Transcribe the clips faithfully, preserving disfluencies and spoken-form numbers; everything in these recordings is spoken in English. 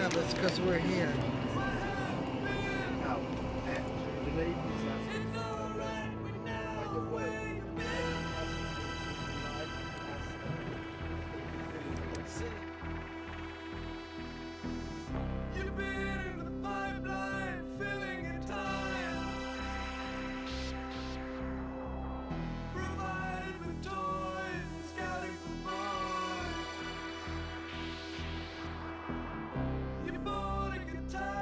Yeah, that's because we're here. Now, uh, the lady is asking It's alright, we by know the way, where you've the lady been. asks you to like as You've been in the pipeline, filling your time. Provided with toys and scouting for boys. You bought a guitar.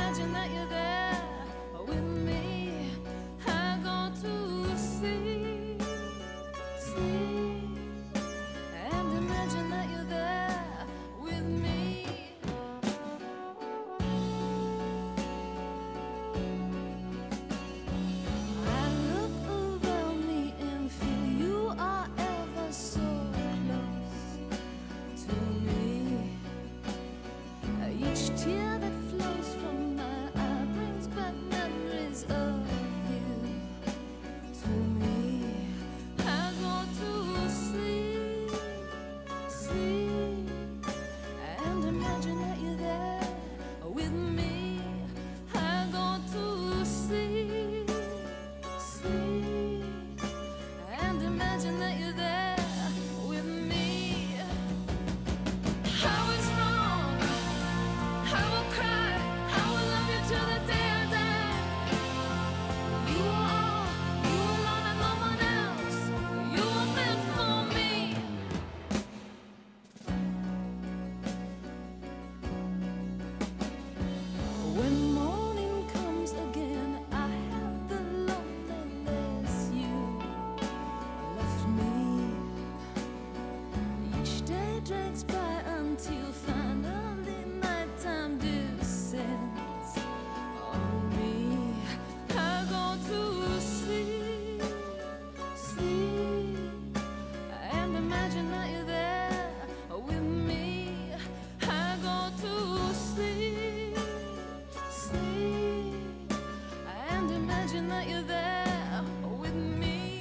imagine that you're there with me. I go to sleep, sleep, and imagine that you're there with me. I look around me and feel you are ever so close to me. Each tear that flows from my eye brings back memories of you to me. I go to sleep, sleep, and imagine that you're there with me. I go to sleep, sleep, and imagine that you're there with me. I was wrong, I will cry, I will love you till the day I die. You are all, you alone and no one else. You were meant for me. When morning comes again, I have the loneliness you left me. Each day drags by until finally nighttime descends on me. I go to sleep, sleep, and imagine that you're there with me. I go to sleep, sleep, and imagine that you're there with me.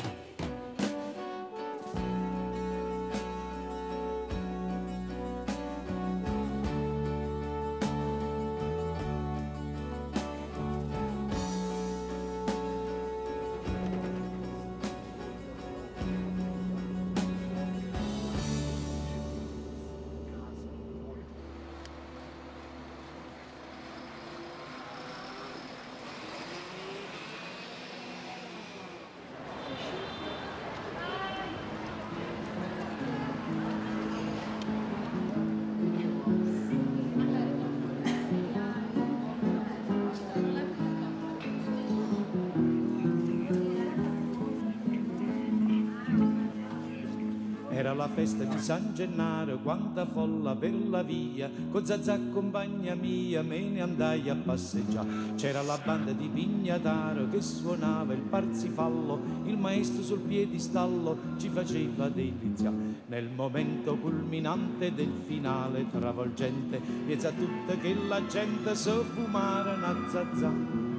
Era la festa di San Gennaro, quanta folla per la via, con Zazà compagna mia me ne andai a passeggiare. C'era la banda di Pignataro che suonava il parsifallo, il maestro sul piedistallo ci faceva deliziare. Nel momento culminante del finale travolgente, piazza tutta che la gente so fumare una Zazà.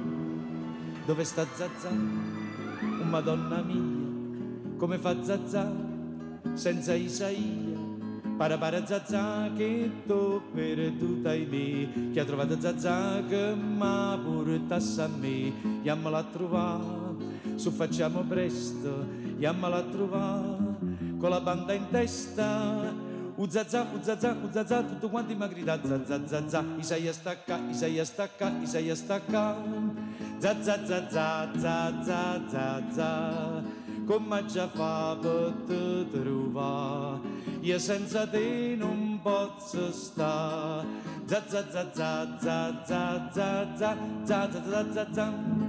Dove sta Zazà? Oh, Madonna mia, come fa Zazà? Senza Isaia, para para Zazà che t'ho perduta in me, chi ha trovato Zazà che m'ha portato a me, iammala a trovare, su facciamo presto, iammala a trovare, con la banda in testa, u Zazà, u Zazà, u Zazà, tutto quanti mi grida Zazà, Zazà, Isaia stacca, Isaia stacca, Isaia stacca, Zazà, Zazà, Zazà, Zazà, come già fa per te trovare, io senza te non posso stare. Za za za za za za za za za za za za.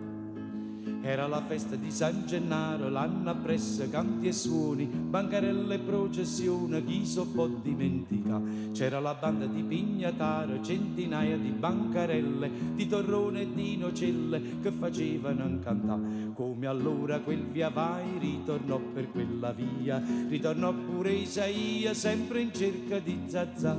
Era la festa di San Gennaro, l'anno appresso canti e suoni, bancarelle e processione, chi so può dimenticare. C'era la banda di Pignataro, centinaia di bancarelle, di torrone e di nocelle che facevano cantare. Come allora quel via vai ritornò per quella via, ritornò pure Isaia, sempre in cerca di Zazà.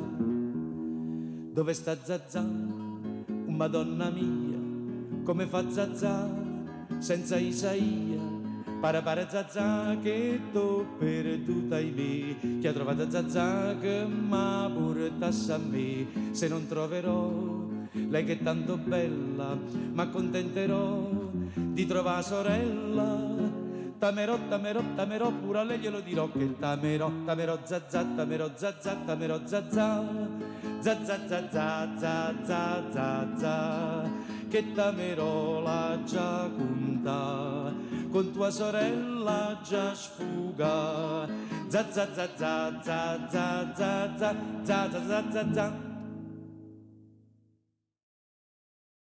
Dove sta Zazà? Oh, Madonna mia, come fa Zazà? Senza Isaia, para para Zazà che t'ho perduta in me, chi ha trovato Zazà che m'ha portato a me. Se non troverò lei che è tanto bella, m'accontenterò di trovare sorella. Tamerò, tamerò, tamerò, pure a lei glielo dirò che tamerò, tamerò Zazà, tamerò Zazà, tamerò Zazà, Zazà, Zazà, Zazà, Zazà, che tamerò la Giaconta, con tua sorella già sfuga, Zazà, Zazà, Zazà, Zazà, Zazà, Zazà, Zazà.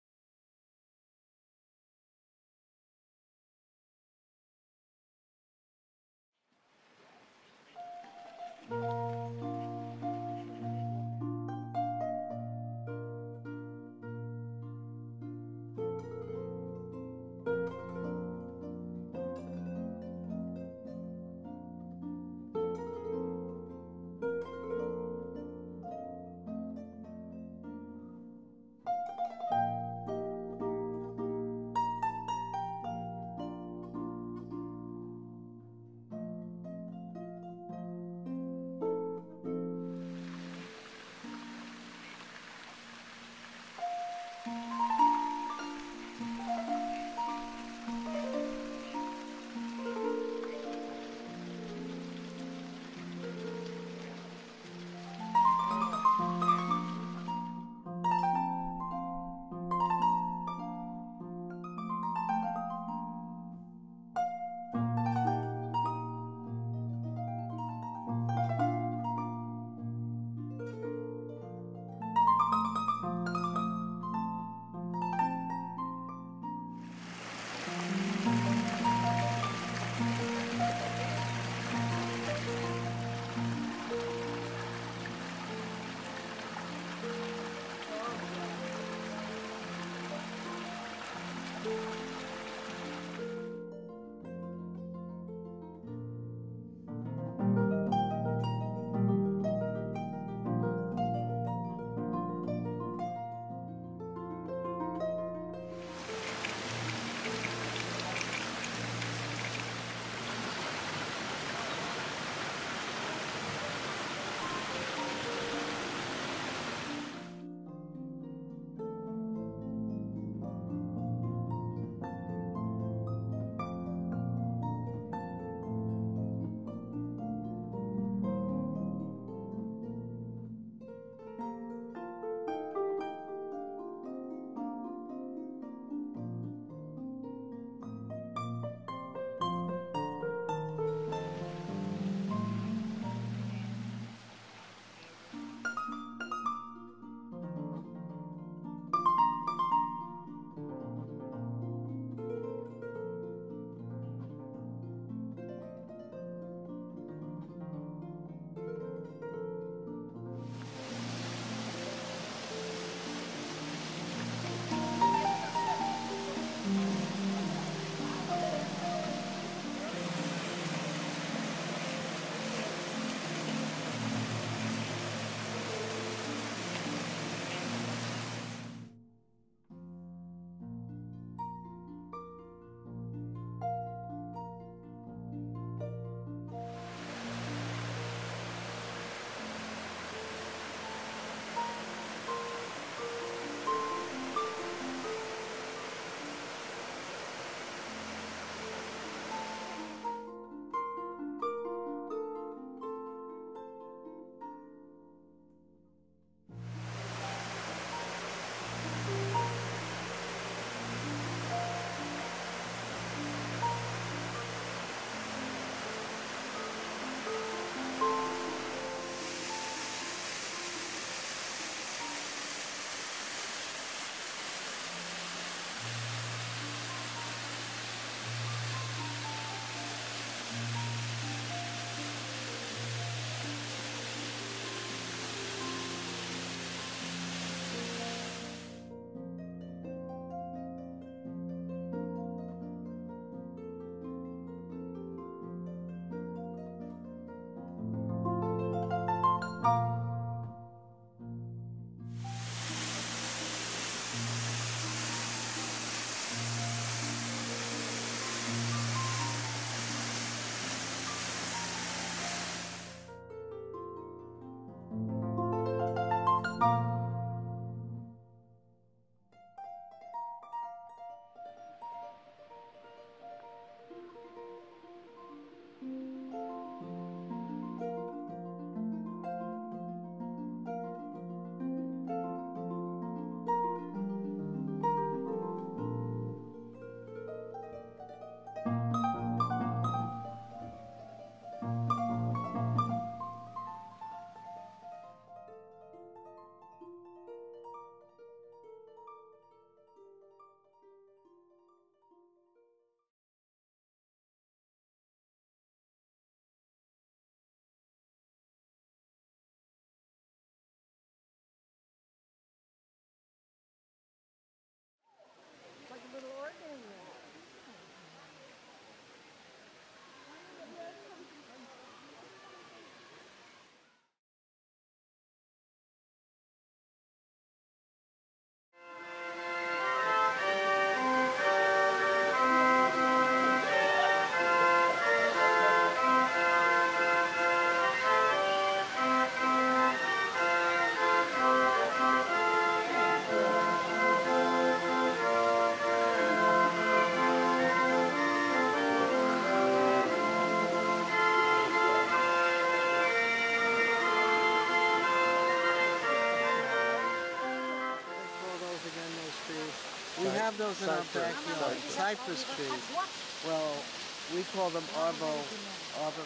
We have those in our backyard. Cypress trees. Well, we call them arbo, arbor.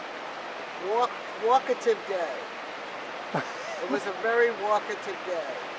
Walk, walkative day. It was a very walkative day.